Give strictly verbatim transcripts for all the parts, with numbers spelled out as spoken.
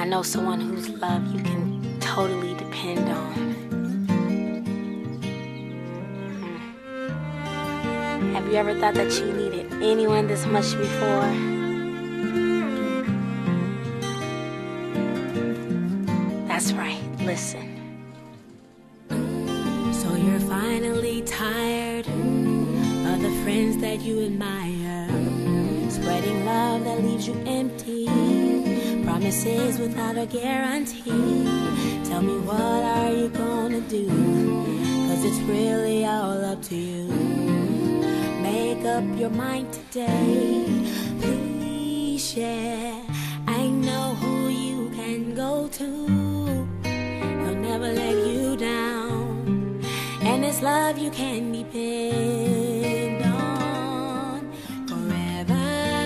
know someone whose love you can totally depend on. Mm. Have you ever thought that you needed anyone this much before? That's right, listen. So you're finally tired of the friends that you admire, spreading love that leaves you empty, promises without a guarantee. Tell me, what are you gonna do? Cause it's really all up to you. Make up your mind today. Please share. I know who you can go to. He'll never let you down, and it's love you can depend on forever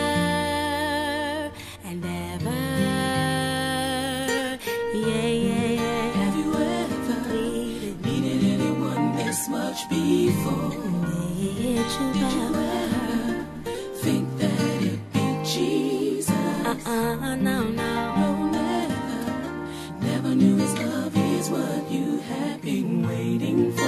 and ever. Yeah, yeah, yeah. Have you ever needed, needed anyone this much before? Did you, Did you ever ever think that it'd be Jesus? Uh-uh, no, no. No, never. Never knew his love is what you had been waiting for.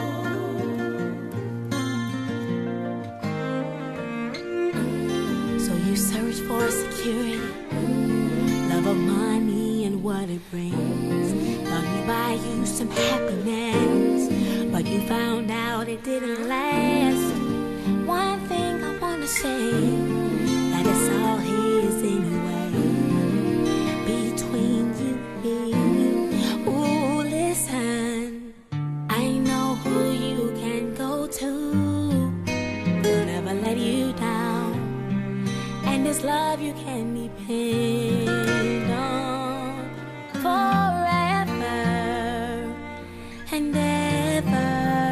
So you search for security, love of money and what it brings. Thought he'd buy you some happiness, but you found out it didn't last. One thing I wanna say, that it's all his anyway, between you and me. Ooh, listen, I know who you can go to. He'll never let you down, and this love you can depend on forever and ever.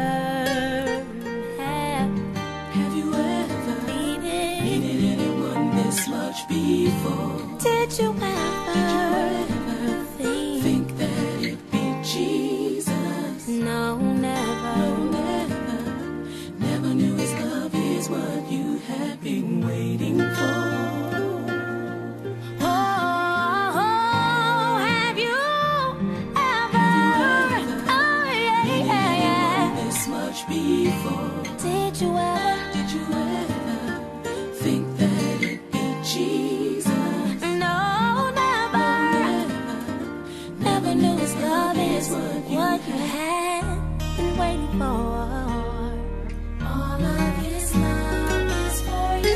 Have, Have you ever needed, needed anyone this much before? did you ever, Did you ever think, think that it'd be Jesus? no, never. No, never. Never knew his love is what you had been waiting for. Oh, oh, have you ever, oh, yeah, yeah, yeah. This much before. Did you ever, Did you ever think that it'd be Jesus? no, never, Never knew his love is what you what you had been waiting for. All of his love is for you.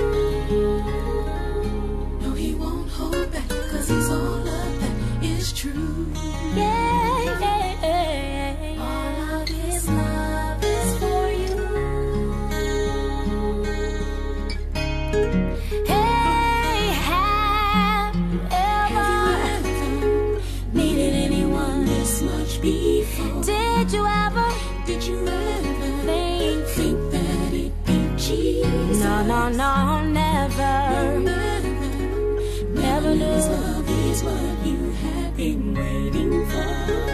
No, he won't hold back, cause he's all of that is true. Yeah, yeah, yeah. All of his love is for you. Hey, have you Have you ever, ever needed anyone this much before? did you ever Did you ever think, think that it'd be Jesus? no, no, no, never, Never, never knew his knew. love is what you had been waiting for.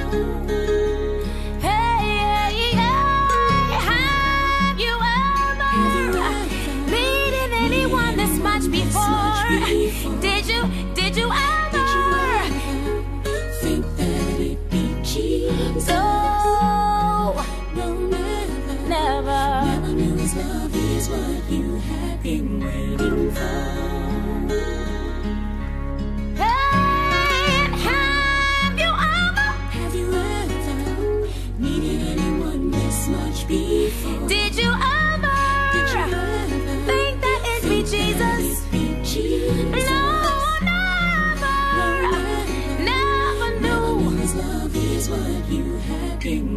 Hey, yeah, yeah. Have you ever needed anyone this much before? Did you, did you ever? Think that it'd be Jesus? No, No, never. never. Never knew his love is what you had been waiting for. Hey, have you ever? Have you ever needed anyone this much before? Did you ever? Did you ever think that it'd be Jesus? It'd be Jesus? No, never, never Never knew. knew his love is what you had been